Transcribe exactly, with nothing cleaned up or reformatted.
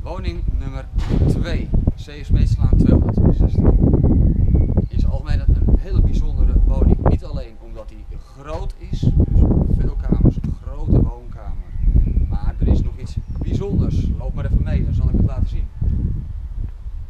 Woning nummer twee, C S Meetslaan tweehonderdtweeënzestig. In zijn algemeenheid een hele bijzondere woning. Niet alleen omdat hij groot is, dus veel kamers, een grote woonkamer. Maar er is nog iets bijzonders. Loop maar even mee, dan zal ik het laten zien.